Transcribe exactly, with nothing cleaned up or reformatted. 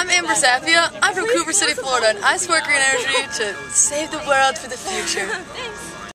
I'm Amber Zafia. I'm from Cooper City, Florida, and I support green energy to save the world for the future. Thanks.